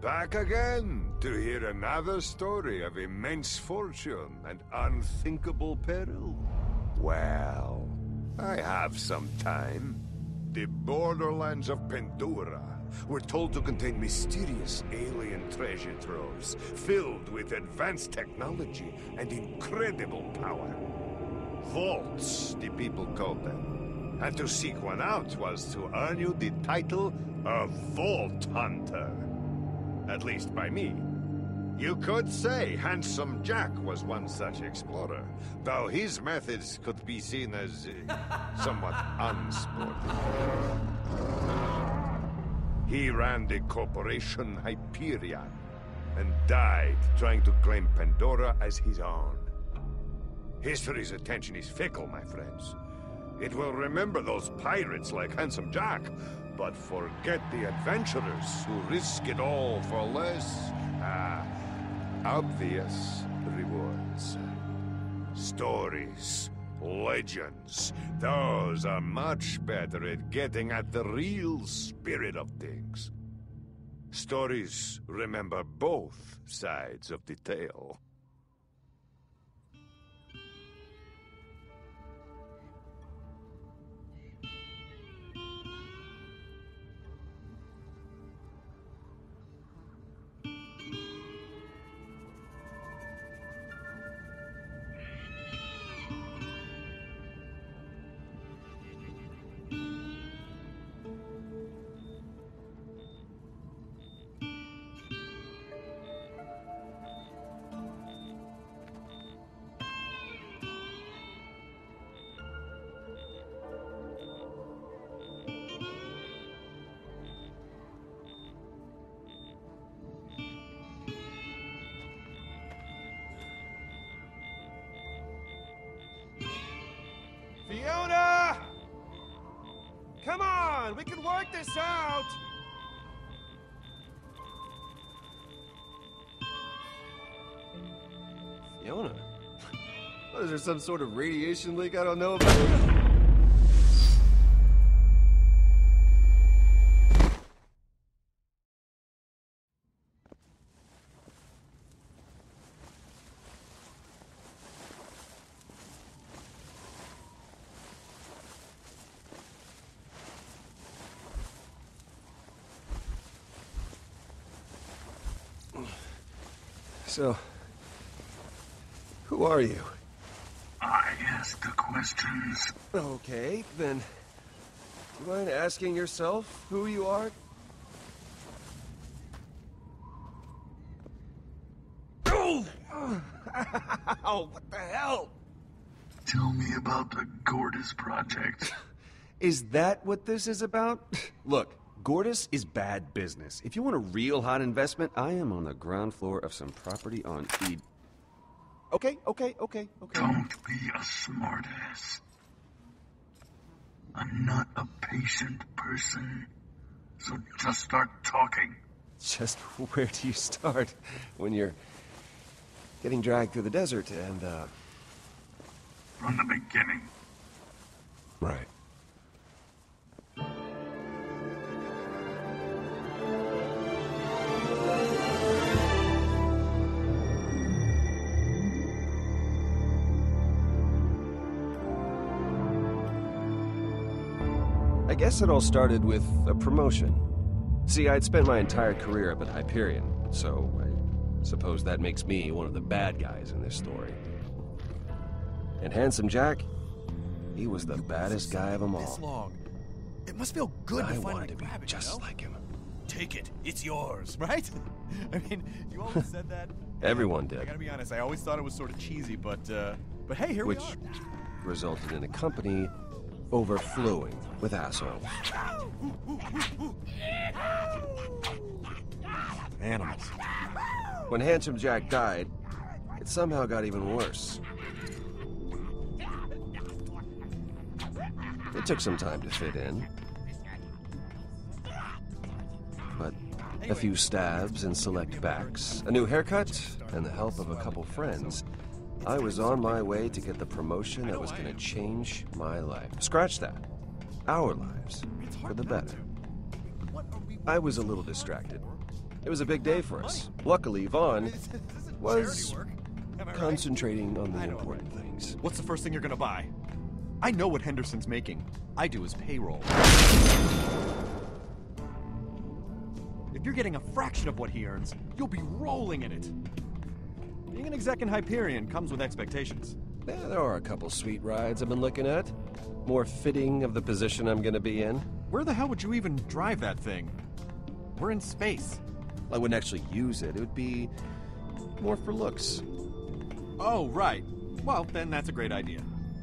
Back again to hear another story of immense fortune and unthinkable peril? Well, I have some time. The borderlands of Pandora were told to contain mysterious alien treasure troves filled with advanced technology and incredible power. Vaults, the people called them. And to seek one out was to earn you the title of Vault Hunter. At least by me. You could say Handsome Jack was one such explorer, though his methods could be seen as somewhat unsporting. He ran the corporation Hyperion, and died trying to claim Pandora as his own. History's attention is fickle, my friends. It will remember those pirates like Handsome Jack, but forget the adventurers who risk it all for less, obvious rewards. Stories, legends, those are much better at getting at the real spirit of things. Stories remember both sides of the tale. Fiona! Come on, we can work this out! Fiona? What, is there some sort of radiation leak I don't know about? So, who are you? I ask the questions. Okay, then, do you mind asking yourself who you are? Oh! Ow, what the hell? Tell me about the Gortys Project. Is that what this is about? Look, Gortys is bad business. If you want a real hot investment, I am on the ground floor of some property on Eden. Okay. Don't be a smartass. I'm not a patient person, so just start talking. Just where do you start when you're getting dragged through the desert and, From the beginning. Right. I guess it all started with a promotion. See, I'd spent my entire career up at Hyperion, so I suppose that makes me one of the bad guys in this story. And Handsome Jack, he was the baddest guy of them all. This long. It must feel good to I finally wanted to be grab it, just you know? like him. Take it. It's yours, right? I mean, you always said that. Everyone I did. gotta be honest, I always thought it was sort of cheesy, but hey, here we Which are. resulted in a company overflowing with assholes. Animals. When Handsome Jack died, it somehow got even worse. It took some time to fit in. But a few stabs and select backs, a new haircut, and the help of a couple friends, I was on my way to get the promotion that was going to change my life. Scratch that. Our lives. For the better. I was a little distracted. It was a big day for us. Luckily, Vaughn This isn't was charity work. Am I right? concentrating on the I know, important things. What's the first thing you're gonna buy? I know what Henderson's making. I do his payroll. If you're getting a fraction of what he earns, you'll be rolling in it. Being an exec in Hyperion comes with expectations. Yeah, there are a couple sweet rides I've been looking at. More fitting of the position I'm gonna be in. Where the hell would you even drive that thing? We're in space. I wouldn't actually use it. It would be more for looks. Oh, right. Well, then that's a great idea.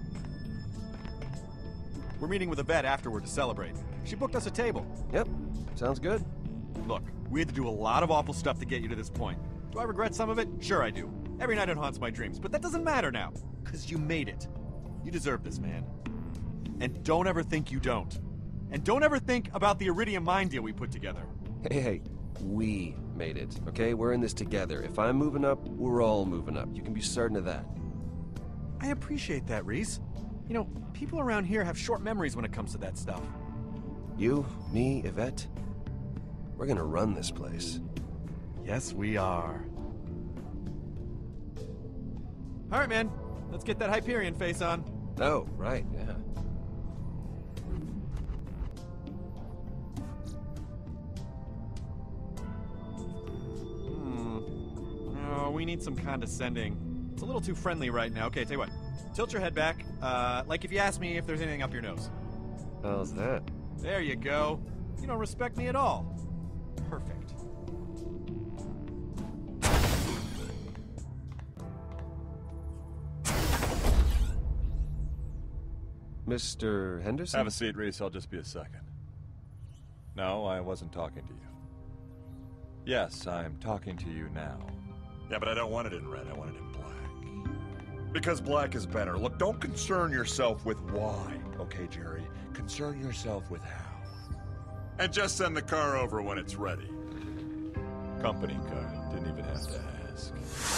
We're meeting with Yvette afterward to celebrate. She booked us a table. Yep, sounds good. Look, we had to do a lot of awful stuff to get you to this point. Do I regret some of it? Sure I do. Every night it haunts my dreams, but that doesn't matter now. Because you made it. You deserve this, man. And don't ever think you don't. And don't ever think about the Iridium mine deal we put together. Hey, we made it, okay? We're in this together. If I'm moving up, we're all moving up. You can be certain of that. I appreciate that, Reese. You know, people around here have short memories when it comes to that stuff. You, me, Yvette, we're gonna run this place. Yes, we are. All right, man. Let's get that Hyperion face on. Oh, right, yeah. Oh, we need some condescending. It's a little too friendly right now. Okay, tell you what. Tilt your head back. Like if you ask me if there's anything up your nose. How's that? There you go. You don't respect me at all. Perfect. Mr. Henderson? Have a seat, Reese. I'll just be a second. No, I wasn't talking to you. Yes, I'm talking to you now. Yeah, but I don't want it in red. I want it in black. Because black is better. Look, don't concern yourself with why, okay, Jerry? Concern yourself with how. And just send the car over when it's ready. Company car. Didn't even have to ask.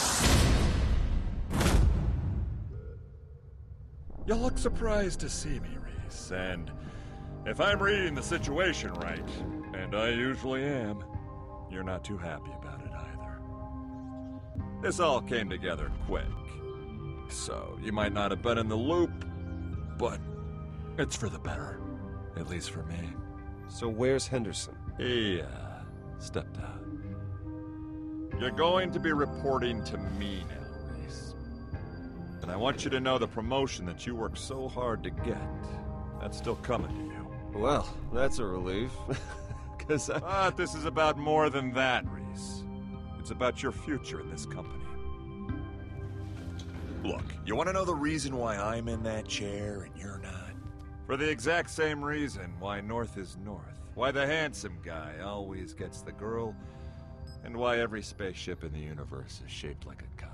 You look surprised to see me, Reese, and if I'm reading the situation right, and I usually am, you're not too happy about it either. This all came together quick, so you might not have been in the loop, but it's for the better, at least for me. So where's Henderson? He, stepped out. You're going to be reporting to me now, Reese. And I want you to know the promotion that you worked so hard to get, that's still coming to you. Well, that's a relief. Because But this is about more than that, Reese. It's about your future in this company. Look, you want to know the reason why I'm in that chair and you're not? For the exact same reason why North is North. Why the handsome guy always gets the girl, and why every spaceship in the universe is shaped like a cock.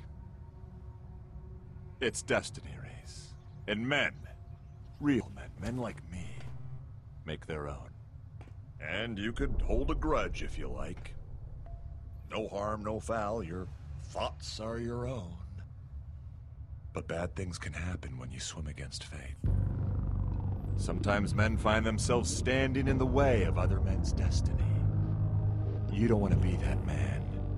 It's destiny, Reese. And men, real men like me, make their own. And you could hold a grudge if you like. No harm, no foul, your thoughts are your own. But bad things can happen when you swim against fate. Sometimes men find themselves standing in the way of other men's destiny. You don't want to be that man.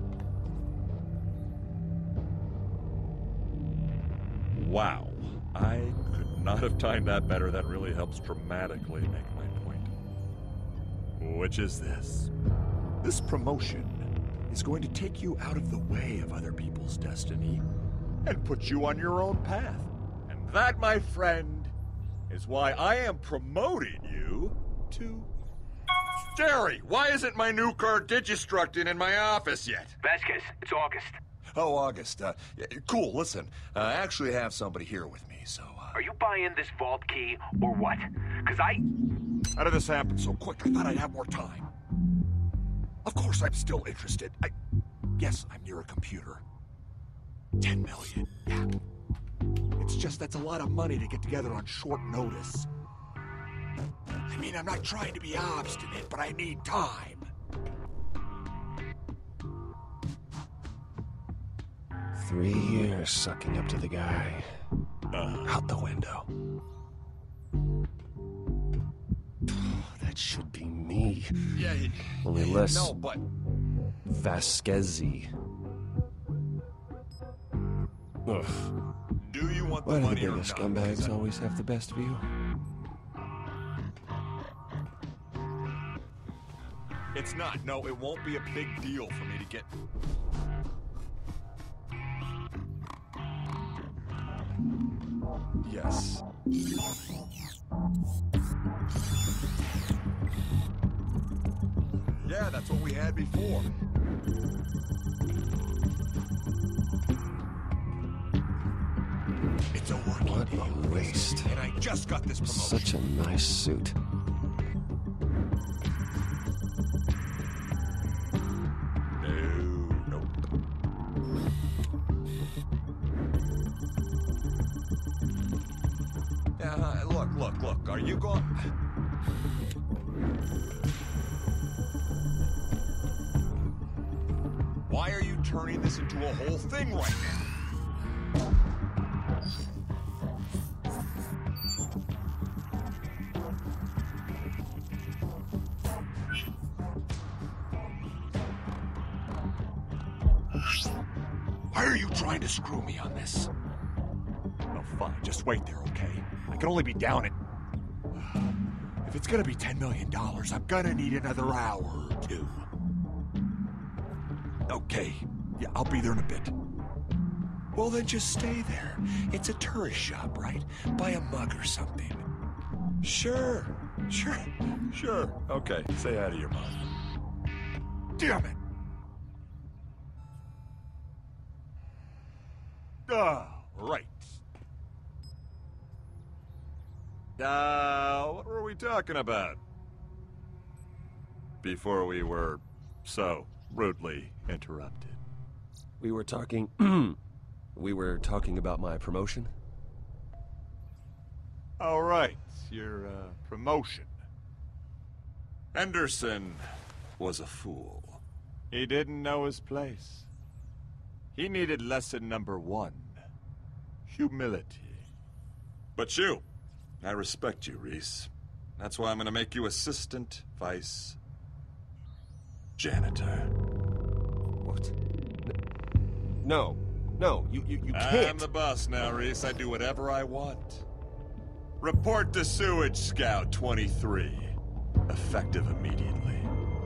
Wow, I could not have timed that better. That really helps dramatically make my point. Which is this. This promotion is going to take you out of the way of other people's destiny and put you on your own path. And that, my friend, is why I am promoting you to... Jerry, why isn't my new car Digistructing in my office yet? Vasquez, it's August. Oh, August. Yeah, cool, listen. I actually have somebody here with me, so... Are you buying this vault key, or what? Because How did this happen so quick? I thought I'd have more time. Of course I'm still interested. Yes, I'm near a computer. 10 million, yeah. It's just that's a lot of money to get together on short notice. I mean, I'm not trying to be obstinate, but I need time. $3 years sucking up to the guy. Out the window. That should be me. Yeah, Only less... No, but... Vasquez-y. Ugh. Do you want the Why do the money or biggest not? scumbags always have the best view? It's not. No, it won't be a big deal for me to get... Yes. Yeah, that's what we had before. It's a working What deal. a waste. And I just got this promotion. Such a nice suit. Nope. Look. Are you going... Why are you turning this into a whole thing right now? Why are you trying to screw me on this? Oh, fine. Just wait there, okay? I can only be down at... If it's gonna be $10 million, I'm gonna need another hour or two. Okay. Yeah, I'll be there in a bit. Well, then just stay there. It's a tourist shop, right? Buy a mug or something. Sure. Okay, say hi to your mom. Damn it! Right. What were we talking about? Before we were so rudely interrupted. We were talking... we were talking about my promotion? All right, your promotion. Henderson was a fool. He didn't know his place. He needed lesson number 1. Humility. But you, I respect you, Reese. That's why I'm gonna make you assistant vice janitor. What? No, you can't. I'm the boss now, Reese. I do whatever I want. Report to Sewage Scout 23. Effective immediately.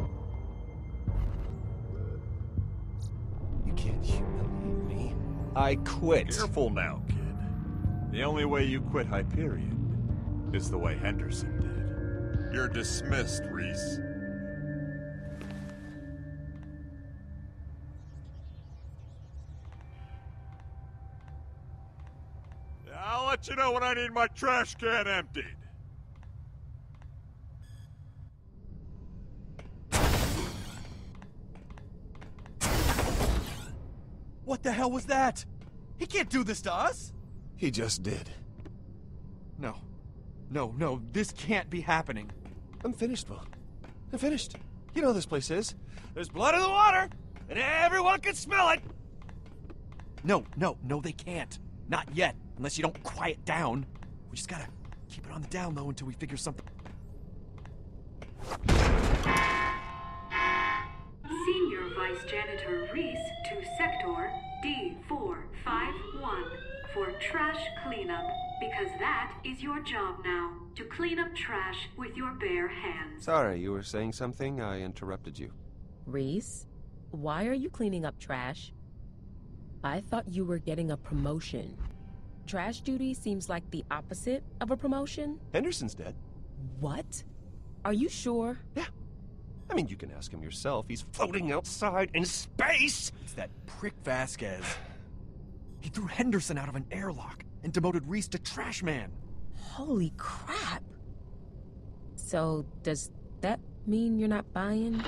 You can't humiliate me. I quit. Careful now, kid. The only way you quit Hyperion is the way Henderson did. You're dismissed, Reese. I'll let you know when I need my trash can emptied. What the hell was that? He can't do this to us! He just did. No, this can't be happening. I'm finished, Will. I'm finished. You know how this place is. There's blood in the water, and everyone can smell it! No, they can't. Not yet, unless you don't quiet down. We just gotta keep it on the down low until we figure something... Senior Vice Janitor Reese to Sector D451 for trash cleanup, because that is your job now, to clean up trash with your bare hands. Sorry, you were saying something? I interrupted you. Reese, why are you cleaning up trash? I thought you were getting a promotion. Trash duty seems like the opposite of a promotion. Henderson's dead. What? Are you sure? Yeah. I mean, you can ask him yourself. He's floating outside in space! It's that prick Vasquez. He threw Henderson out of an airlock and demoted Reese to trash man. Holy crap. So, does that mean you're not buying?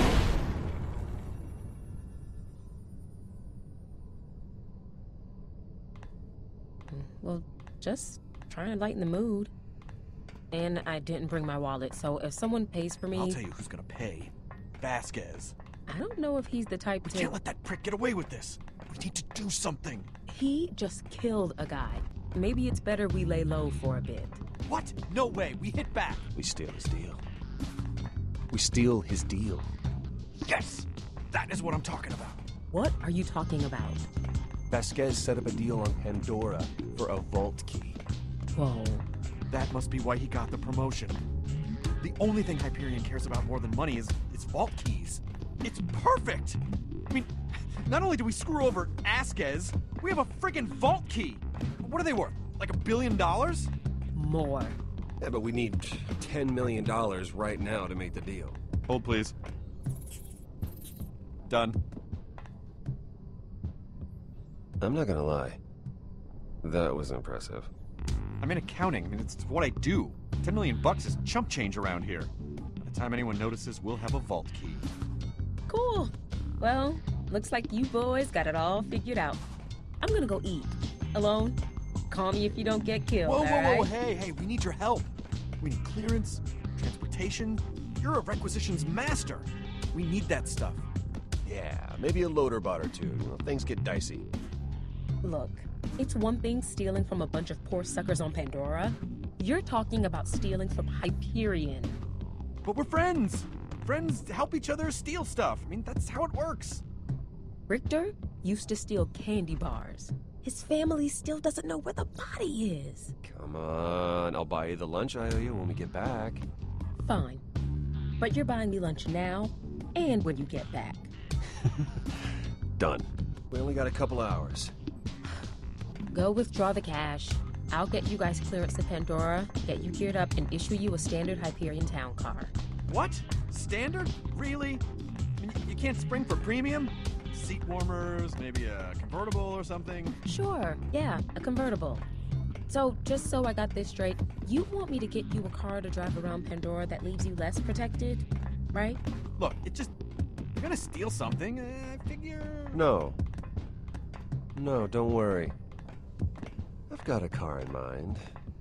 Well, just try and lighten the mood. And I didn't bring my wallet, so if someone pays for me... I'll tell you who's gonna pay. Vasquez. I don't know if he's the type We to... can't let that prick get away with this. We need to do something. He just killed a guy. Maybe it's better we lay low for a bit. What? No way. We hit back. We steal his deal. We steal his deal. Yes! That is what I'm talking about. What are you talking about? Vasquez set up a deal on Pandora for a vault key. Whoa. That must be why he got the promotion. The only thing Hyperion cares about more than money is vault keys. It's perfect! I mean, not only do we screw over Vasquez, we have a friggin' vault key! What are they worth? Like $1 billion? More. Yeah, but we need $10 million right now to make the deal. Hold, please. Done. I'm not gonna lie. That was impressive. I'm in accounting. I mean, it's what I do. $10 million is chump change around here. By the time anyone notices, we'll have a vault key. Cool. Well, looks like you boys got it all figured out. I'm gonna go eat. Alone? Call me if you don't get killed, Whoa, alright? hey, we need your help. We need clearance, transportation. You're a requisitions master. We need that stuff. Yeah, maybe a loader bot or two. You know, things get dicey. Look, it's one thing stealing from a bunch of poor suckers on Pandora. You're talking about stealing from Hyperion. But we're friends. Friends help each other steal stuff. I mean, that's how it works. Richter used to steal candy bars. His family still doesn't know where the body is. Come on, I'll buy you the lunch I owe you when we get back. Fine. But you're buying me lunch now and when you get back. Done. We only got a couple hours. Go withdraw the cash. I'll get you guys clearance to Pandora, get you geared up, and issue you a standard Hyperion town car. What? Standard? Really? I mean, you can't spring for premium? Seat warmers, maybe a convertible or something? Sure, yeah, a convertible. So, just so I got this straight, you want me to get you a car to drive around Pandora that leaves you less protected, right? Look, you're gonna steal something, I figure... No, don't worry. I've got a car in mind.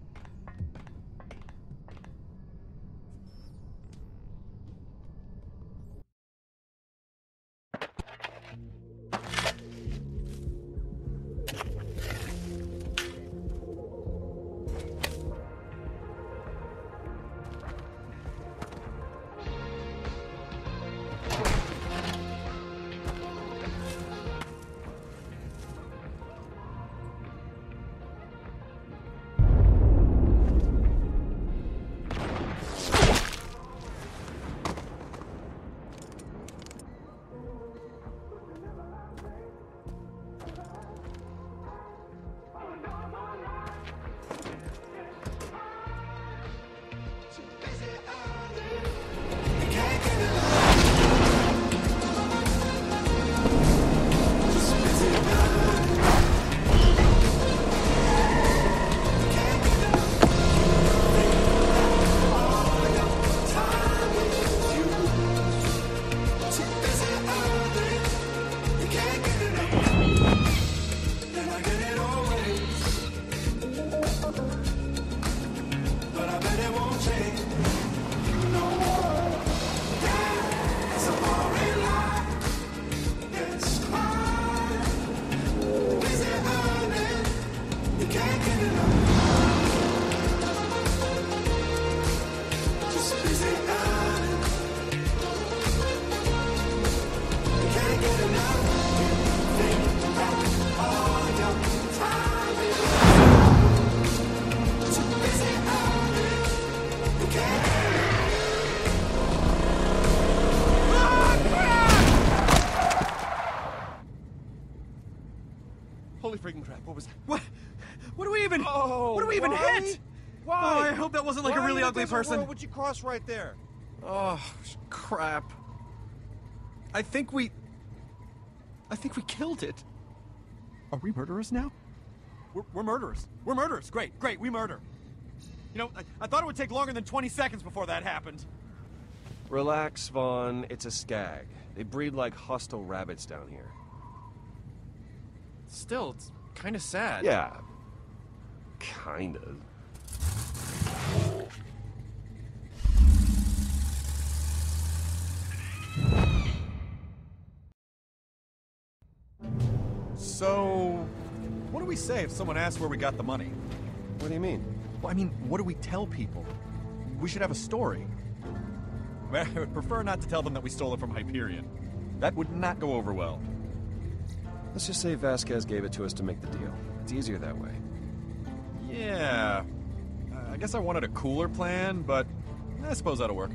Holy freaking crap, what was that? What do we even... Oh, what do we even why? hit? Why? Oh, I hope that wasn't like a really ugly person. Would you cross right there? Oh, crap. I think we killed it. Are we murderers now? We're murderers. We're murderers. Great, we murder. You know, I thought it would take longer than 20 seconds before that happened. Relax, Vaughn. It's a skag. They breed like hostile rabbits down here. Still, it's kind of sad. Yeah. Kind of. So, what do we say if someone asks where we got the money? What do you mean? Well, I mean, what do we tell people? We should have a story. I would prefer not to tell them that we stole it from Hyperion. That would not go over well. Let's just say Vasquez gave it to us to make the deal. It's easier that way. Yeah. I guess I wanted a cooler plan, but I suppose that'll work.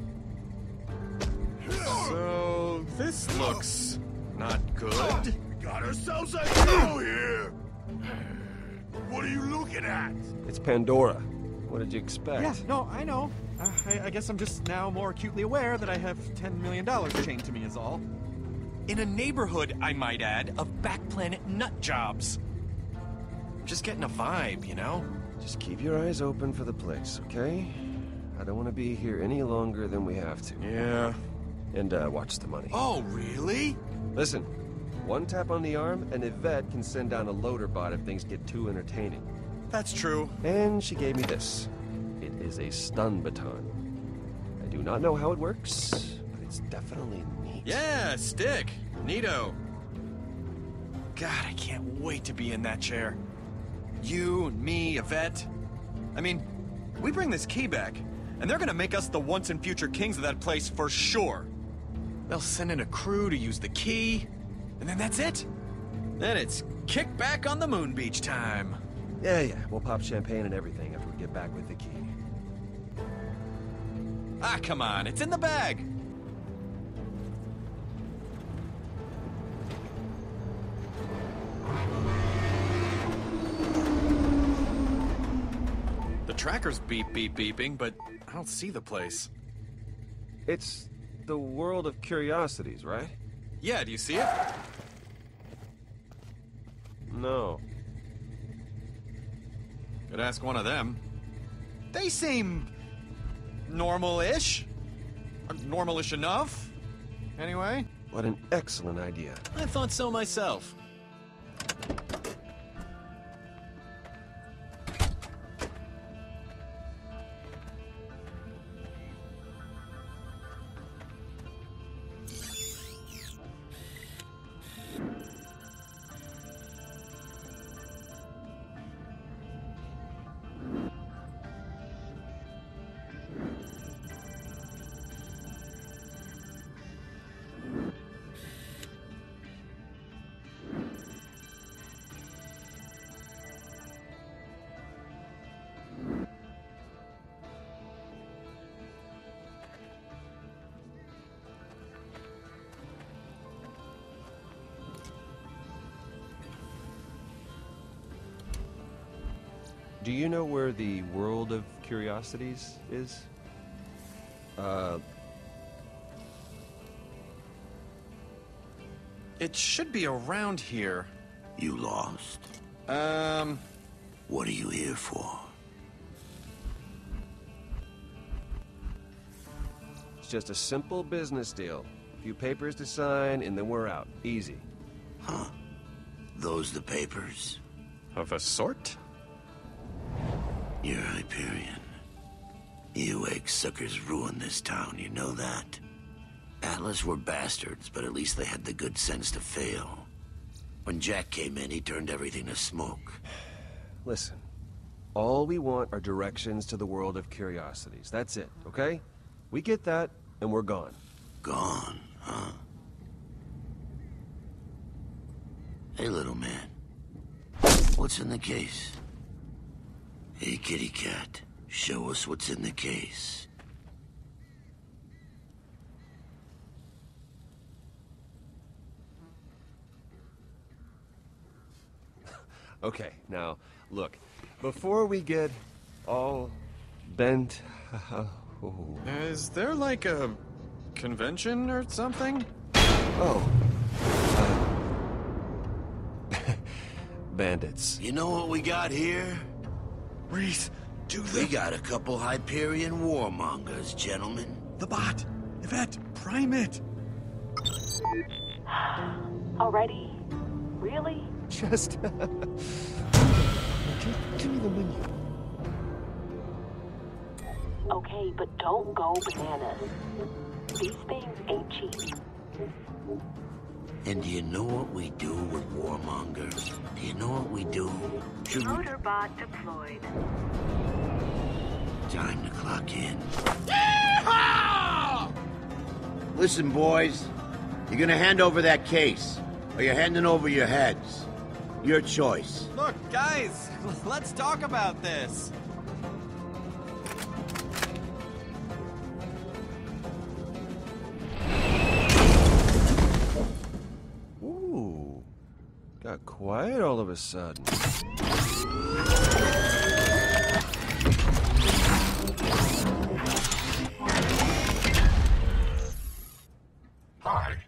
So, this looks not good. Got ourselves a hero here! What are you looking at? It's Pandora. What did you expect? Yeah, no, I know. I guess I'm just now more acutely aware that I have $10 million chained to me is all. In a neighborhood, I might add, of backplanet nut jobs. I'm just getting a vibe, you know? Just keep your eyes open for the place, okay? I don't want to be here any longer than we have to. Yeah. And, watch the money. Oh, really? Listen, one tap on the arm, and Yvette can send down a loader bot if things get too entertaining. That's true. And she gave me this. It is a stun baton. I do not know how it works, but it's definitely neat. Yeah, stick. Neato. God, I can't wait to be in that chair. You, me, Yvette. I mean, we bring this key back, and they're gonna make us the once and future kings of that place for sure. They'll send in a crew to use the key, and then that's it. Then it's kick back on the moon beach time. Yeah, we'll pop champagne and everything after we get back with the key. Ah, come on, it's in the bag. The tracker's beeping, but I don't see the place. It's the world of curiosities, right? Yeah, do you see it? No. Could ask one of them. They seem normal-ish. Normal-ish enough. Anyway. What an excellent idea. I thought so myself. Do you know where the world of curiosities is? It should be around here. You lost? What are you here for? It's just a simple business deal. A few papers to sign, and then we're out. Easy. Huh? Those the papers? Of a sort? You're Hyperion. You egg-suckers ruined this town, you know that? Atlas were bastards, but at least they had the good sense to fail. When Jack came in, he turned everything to smoke. Listen, all we want are directions to the world of curiosities. That's it, okay? We get that, and we're gone. Gone, huh? Hey, little man. What's in the case? Hey, kitty cat. Show us what's in the case. Okay, now, look. Before we get all bent... Is there like a convention or something? Oh. Bandits. You know what we got here? Reese, do the... We got a couple Hyperion warmongers, gentlemen. The bot! Yvette, prime it! Already? Really? Just give me the menu. Okay, but don't go bananas. These things ain't cheap. And do you know what we do with warmongers? Do you know what we do? Should we... Motorbot deployed. Time to clock in. Yeehaw! Listen, boys. You're gonna hand over that case, or you're handing over your heads. Your choice. Look, guys, let's talk about this. Ooh. Got quiet all of a sudden. Hi.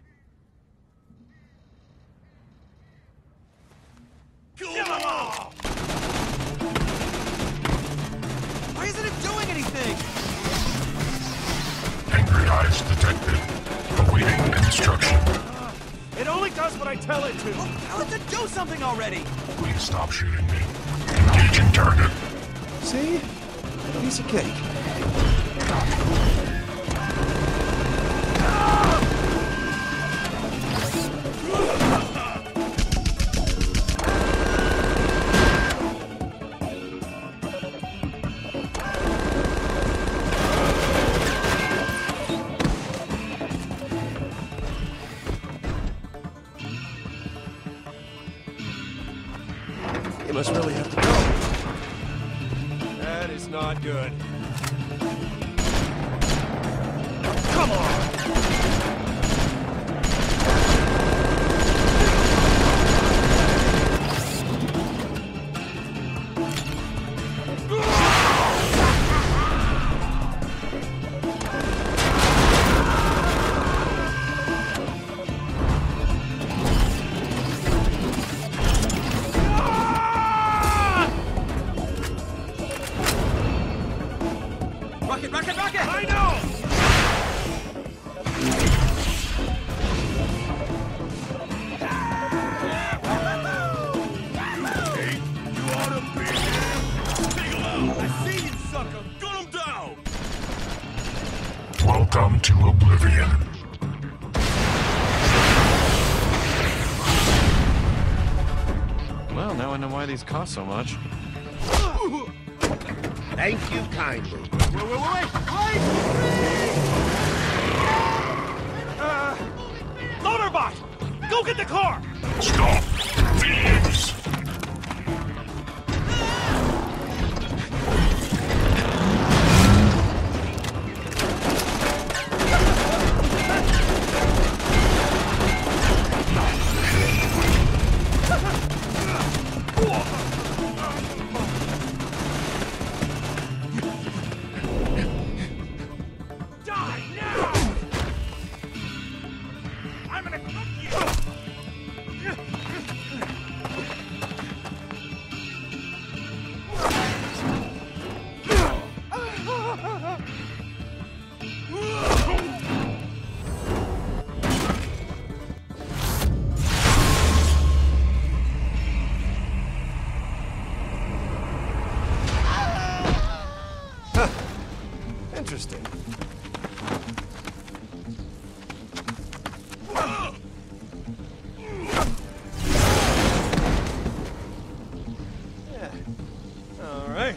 Why isn't it doing anything? Angry eyes detected. Awaiting instruction. It only does what I tell it to. Tell it to do something already. Please stop shooting me. Engaging target. See? Piece of cake. You must really have to go. That is not good. Come on! Rocket, rocket, rocket! I know! Welcome to Oblivion. Well, now I know why these cost so much. Thank you kindly. Wait! Loaderbot! Go get the car! Stop. Thieves. Die now! I'm gonna cook you! Interesting. Yeah. All right.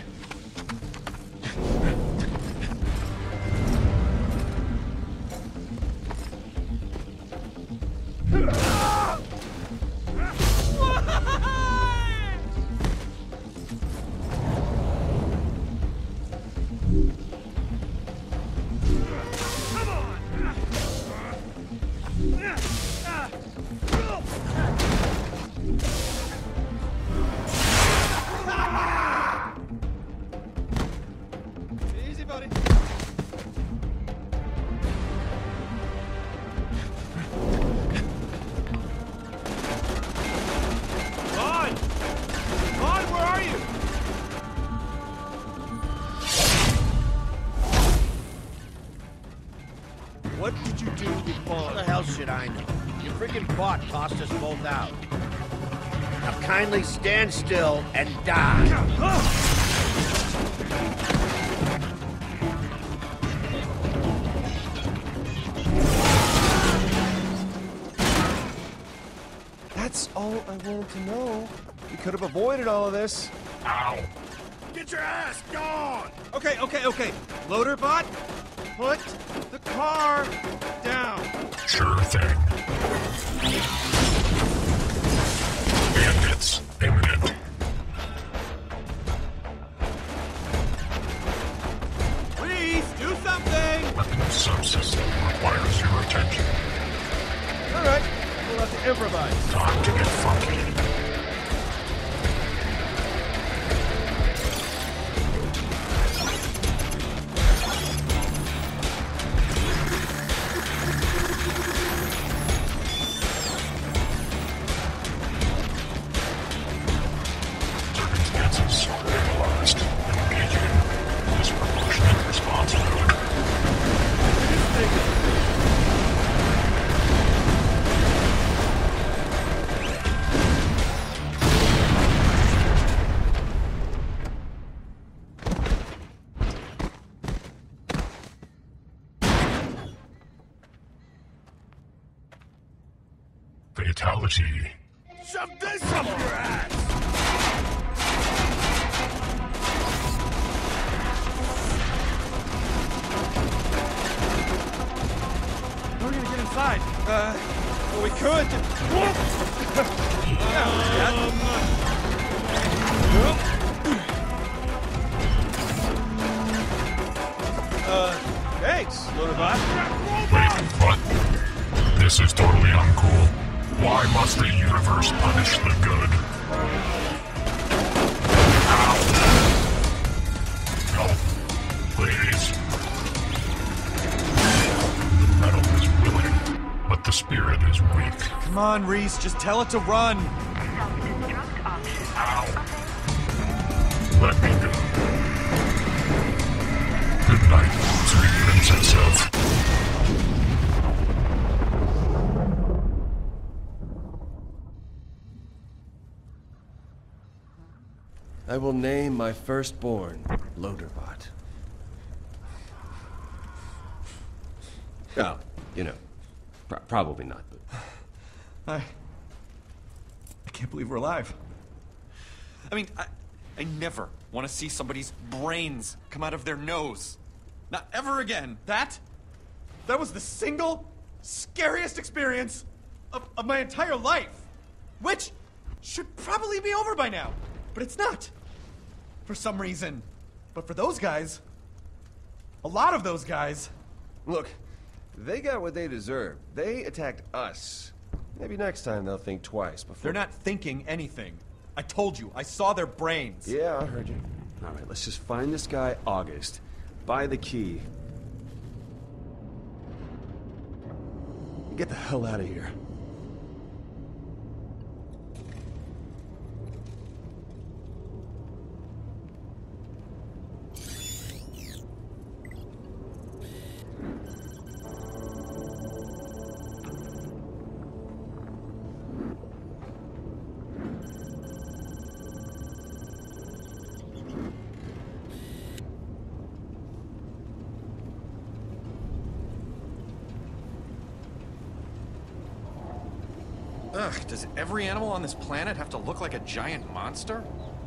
Easy, buddy. Vaughn! Vaughn, where are you? What did you do with How Vaughn? the hell should I know? Your friggin' bot tossed us both out. Now kindly stand still and die. That's all I wanted to know. We could have avoided all of this. Ow. Get your ass gone! Okay. Loaderbot, put the car down. Sure thing. Bandits imminent. Please, do something! Weapons subsystem requires your attention. Alright, we'll have to improvise. Time to get funky. Circumstances analyzed. Engaging. Disproportionate response mode. Fatality. Shove this up your ass! How are we gonna get inside? Well, we could. Thanks, Motorbot. Wait, what? This is totally uncool. Why must the universe punish the good? Ow. Help. Please. The metal is willing, but the spirit is weak. Come on, Reese, just tell it to run. Self-destruct option. Ow. Let me go. Good night, sweet princess of... I will name my firstborn Loaderbot. Oh, you know, probably not, but... I can't believe we're alive. I mean, I never want to see somebody's brains come out of their nose. Not ever again. That was the single scariest experience of my entire life. Which should probably be over by now. But it's not. For some reason. But for those guys, a lot of those guys... Look, they got what they deserve. They attacked us. Maybe next time they'll think twice before... They're not thinking anything. I told you, I saw their brains. Yeah, I heard you. All right, let's just find this guy, August. Buy the key. And get the hell out of here. Ugh, does every animal on this planet have to look like a giant monster?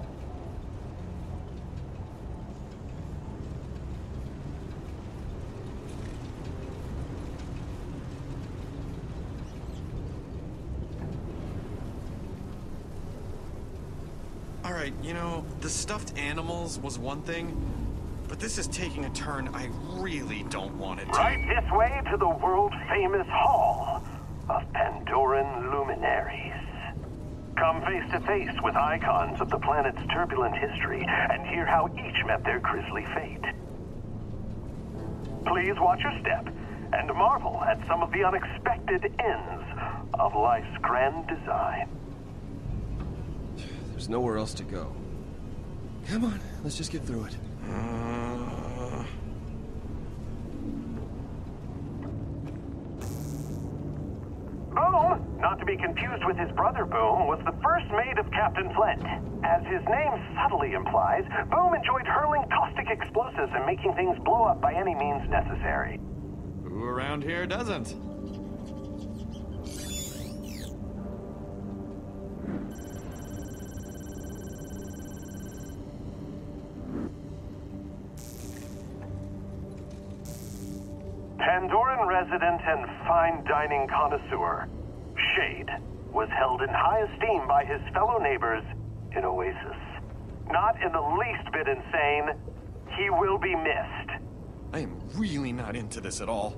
Alright, you know, the stuffed animals was one thing, but this is taking a turn I really don't want it to. Right this way to the world-famous Hall of Pandoran Luminaries. Come face to face with icons of the planet's turbulent history and hear how each met their grisly fate. Please watch your step and marvel at some of the unexpected ends of life's grand design. There's nowhere else to go. Come on, let's just get through it. Boom, not to be confused with his brother Boom, was the first mate of Captain Flint. As his name subtly implies, Boom enjoyed hurling caustic explosives and making things blow up by any means necessary. Who around here doesn't? Pandoran resident and fine dining connoisseur, Shade was held in high esteem by his fellow neighbors in Oasis. Not in the least bit insane, he will be missed. I am really not into this at all.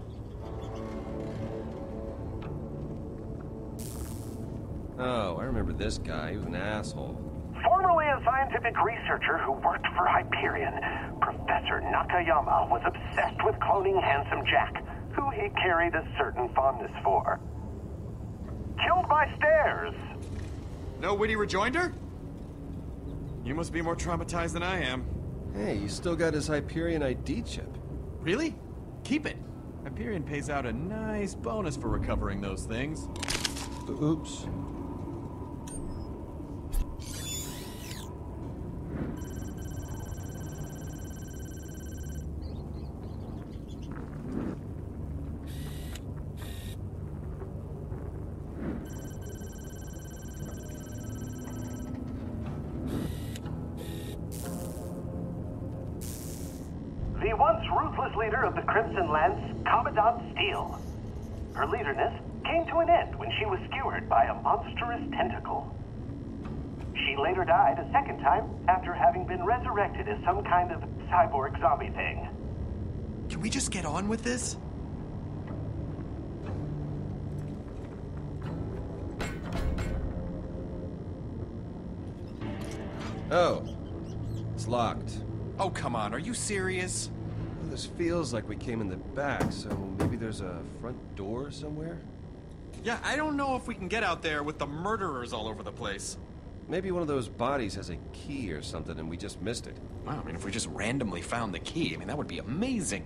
Oh, I remember this guy. He was an asshole. Formerly a scientific researcher who worked for Hyperion, Professor Nakayama was obsessed with cloning Handsome Jack, who he carried a certain fondness for. Killed by stairs. No witty rejoinder? You must be more traumatized than I am. Hey, you still got his Hyperion ID chip. Really? Keep it. Hyperion pays out a nice bonus for recovering those things. Oops. The once ruthless leader of the Crimson Lance, Commandant Steele. Her leaderness came to an end when she was skewered by a monstrous tentacle. She later died a second time after having been resurrected as some kind of cyborg zombie thing. Can we just get on with this? Oh, it's locked. Oh, come on, are you serious? Well, this feels like we came in the back, so maybe there's a front door somewhere? Yeah, I don't know if we can get out there with the murderers all over the place. Maybe one of those bodies has a key or something and we just missed it. Wow, I mean, if we just randomly found the key, I mean, that would be amazing.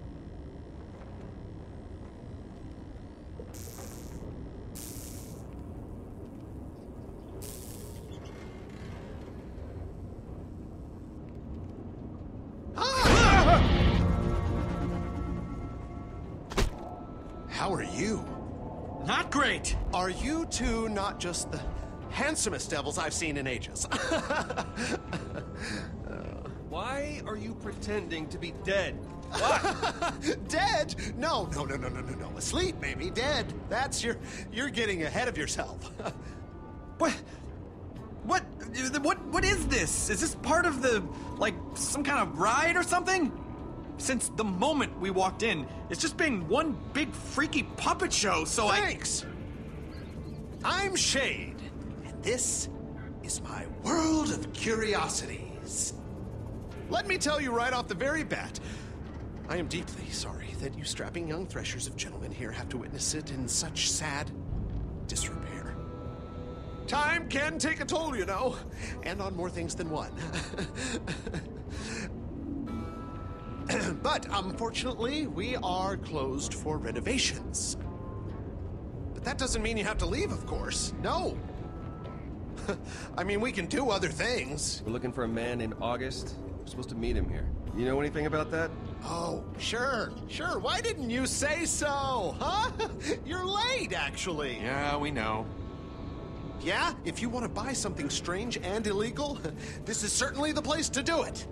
How are you? Not great! Are you two not just the handsomest devils I've seen in ages? Why are you pretending to be dead? What? Dead? No. Asleep, maybe. Dead. You're getting ahead of yourself. What is this? Is this part of the, like, some kind of ride or something? Since the moment we walked in, it's just been one big freaky puppet show, so Thanks. I'm Shade, and this is my world of curiosities. Let me tell you right off the very bat, I am deeply sorry that you strapping young threshers of gentlemen here have to witness it in such sad disrepair. Time can take a toll, you know, and on more things than one. But unfortunately, we are closed for renovations. But that doesn't mean you have to leave, of course. No. I mean, we can do other things. We're looking for a man named August. We're supposed to meet him here. You know anything about that? Oh, sure. Why didn't you say so, huh? You're late, actually. Yeah, we know. Yeah? If you want to buy something strange and illegal, this is certainly the place to do it.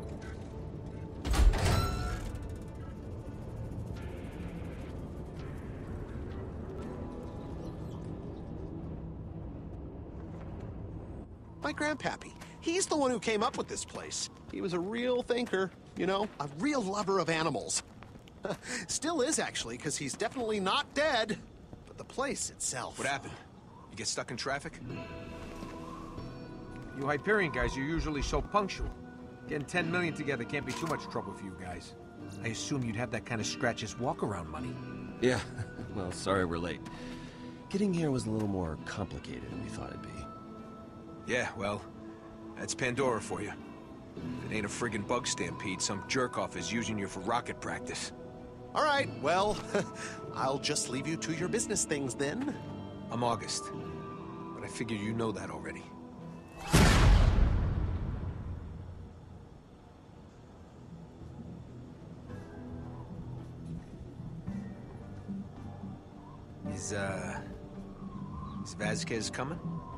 My grandpappy. He's the one who came up with this place. He was a real thinker, you know, a real lover of animals. Still is, actually, because he's definitely not dead. But the place itself... What happened? You get stuck in traffic? You Hyperion guys are usually so punctual. Getting 10 million together can't be too much trouble for you guys. I assume you'd have that kind of scratches walk-around money. Yeah. Well, sorry we're late. Getting here was a little more complicated than we thought it'd be. Yeah, well, that's Pandora for you. If it ain't a friggin' bug stampede, some jerk-off is using you for rocket practice. All right, well, I'll just leave you to your business things then. I'm August, but I figure you know that already. Is Vasquez coming?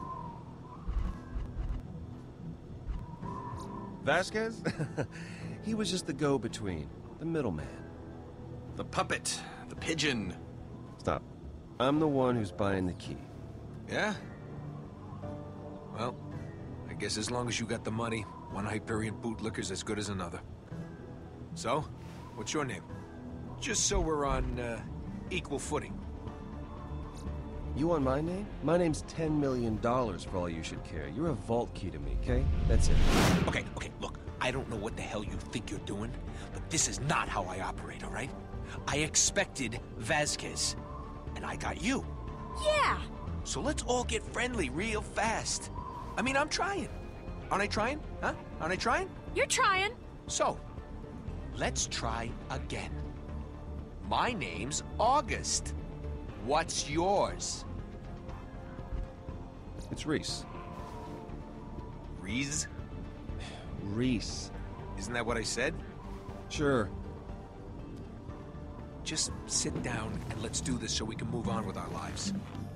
Vasquez? He was just the go-between, the middleman. The puppet, the pigeon. Stop. I'm the one who's buying the key. Yeah? Well, I guess as long as you got the money, one Hyperion bootlicker's as good as another. So, what's your name? Just so we're on, equal footing. You want my name? My name's $10 million for all you should care. You're a vault key to me, okay? That's it. Okay, look. I don't know what the hell you think you're doing, but this is not how I operate, all right? I expected Vasquez, and I got you. Yeah! So let's all get friendly real fast. I mean, I'm trying. Aren't I trying? Huh? Aren't I trying? You're trying. So, let's try again. My name's August. What's yours? It's Reese. Reese? Reese. Isn't that what I said? Sure. Just sit down and let's do this so we can move on with our lives.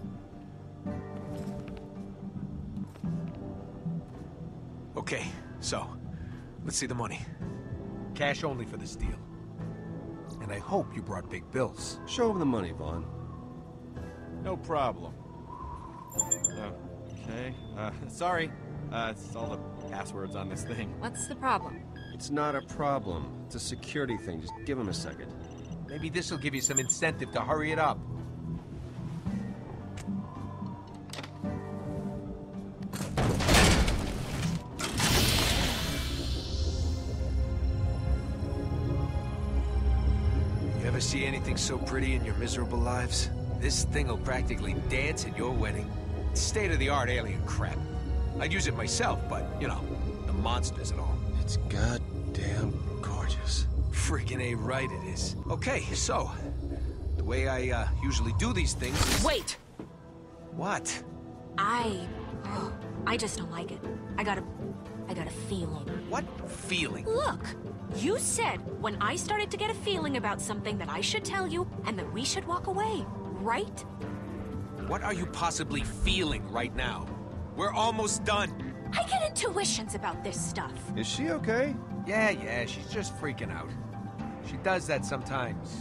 Okay, so, let's see the money. Cash only for this deal. And I hope you brought big bills. Show him the money, Vaughn. No problem. Okay. Sorry. It's all the passwords on this thing. What's the problem? It's not a problem. It's a security thing. Just give him a second. Maybe this'll give you some incentive to hurry it up. You ever see anything so pretty in your miserable lives? This thing'll practically dance at your wedding. It's state-of-the-art alien crap. I'd use it myself, but, you know, the monsters and all. It's goddamn gorgeous. Freaking A right it is. Okay, so, the way I usually do these things is... Wait! What? I just don't like it. I got a feeling. What feeling? Look! You said when I started to get a feeling about something that I should tell you and that we should walk away, right? What are you possibly feeling right now? We're almost done. I get intuitions about this stuff. Is she okay? Yeah, she's just freaking out. She does that sometimes.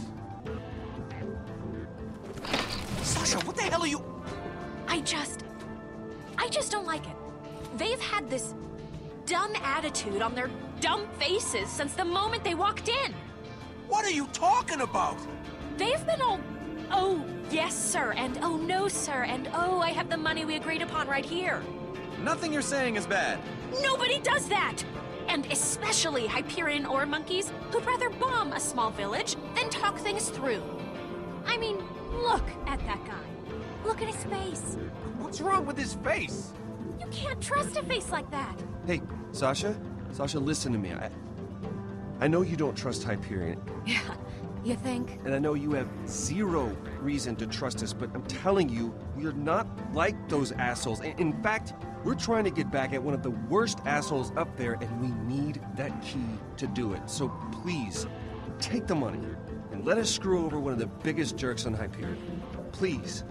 Sasha, what the hell are you... I just don't like it. They've had this dumb attitude on their dumb faces since the moment they walked in. What are you talking about? They've been all, oh, yes, sir, and oh, no, sir, and oh, I have the money we agreed upon right here. Nothing you're saying is bad. Nobody does that! And especially Hyperion ore monkeys who'd rather bomb a small village than talk things through. I mean, look at that guy. Look at his face. What's wrong with his face? You can't trust a face like that. Hey, Sasha? Sasha, listen to me. I know you don't trust Hyperion. Yeah, you think? And I know you have zero reason to trust us, but I'm telling you, we're not like those assholes. In fact, we're trying to get back at one of the worst assholes up there, and we need that key to do it. So please, take the money, and let us screw over one of the biggest jerks on Hyperion. Please.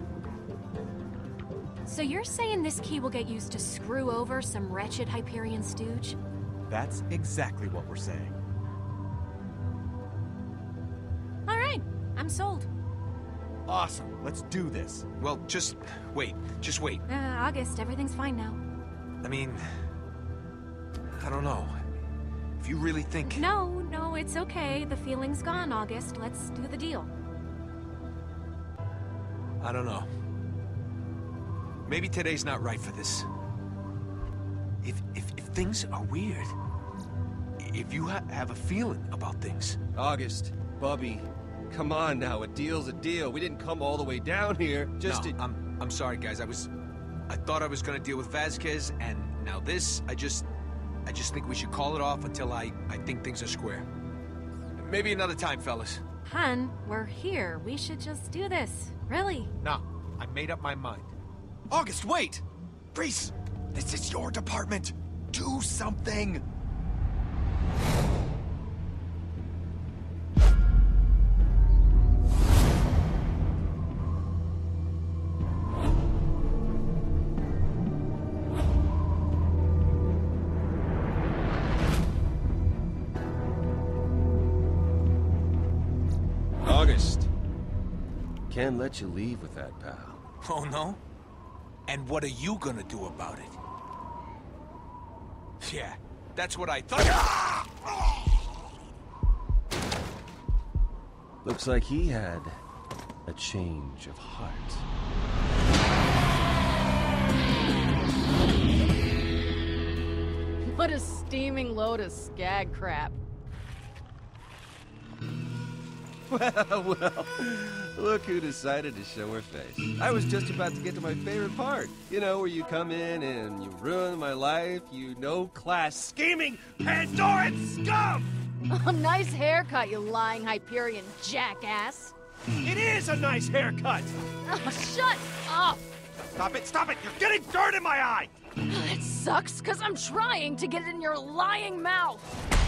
So you're saying this key will get used to screw over some wretched Hyperion stooge? That's exactly what we're saying. All right, I'm sold. Awesome, let's do this. Well, just wait. August, everything's fine now. I mean, I don't know. If you really think... No, it's okay. The feeling's gone, August. Let's do the deal. I don't know. Maybe today's not right for this. If things are weird, if you have a feeling about things... August, Bubby, come on now, a deal's a deal. We didn't come all the way down here just to... I'm sorry, guys. I thought I was gonna deal with Vasquez, and now this, I just think we should call it off until I think things are square. Maybe another time, fellas. Hun, we're here. We should just do this. Really? No, I made up my mind. August, wait! Reese, this is your department. Do something! August. Can't let you leave with that, pal. Oh, no? And what are you gonna do about it? Yeah, that's what I thought. Looks like he had a change of heart. What a steaming load of skag crap. Well, look who decided to show her face. I was just about to get to my favorite part. You know, where you come in and you ruin my life, you no-class scheming Pandoran scum! Oh, nice haircut, you lying Hyperion jackass. It is a nice haircut! Oh, shut up! Stop it! You're getting dirt in my eye! It sucks, because I'm trying to get it in your lying mouth.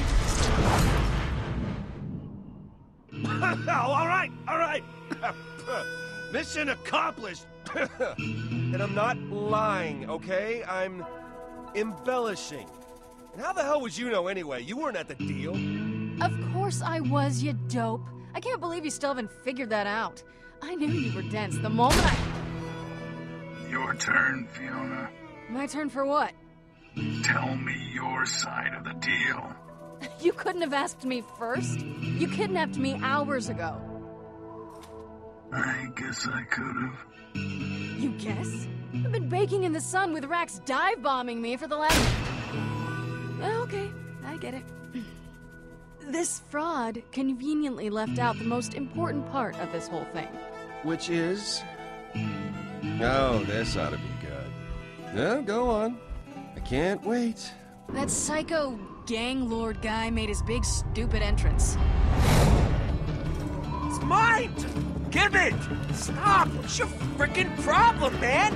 All right. Mission accomplished. And I'm not lying, okay? I'm embellishing. And how the hell would you know anyway? You weren't at the deal. Of course I was, you dope. I can't believe you still haven't figured that out. I knew you were dense the moment Your turn, Fiona. My turn for what? Tell me your side of the deal. You couldn't have asked me first. You kidnapped me hours ago. I guess I could've. You guess? I've been baking in the sun with Rax dive-bombing me for the last... Okay, I get it. This fraud conveniently left out the most important part of this whole thing. Which is... Oh, this ought to be good. No, go on. I can't wait. That psycho gang lord guy made his big stupid entrance. It's mine! Give it! Stop! What's your freaking problem, man?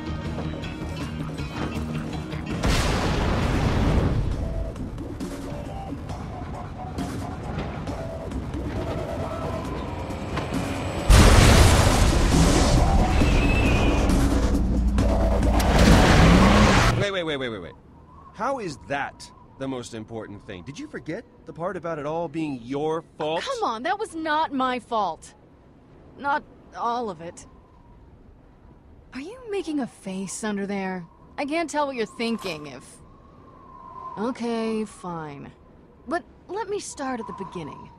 Wait. How is that the most important thing? Did you forget the part about it all being your fault? Come on, that was not my fault. Not all of it. Are you making a face under there? I can't tell what you're thinking if... Okay, fine. But let me start at the beginning.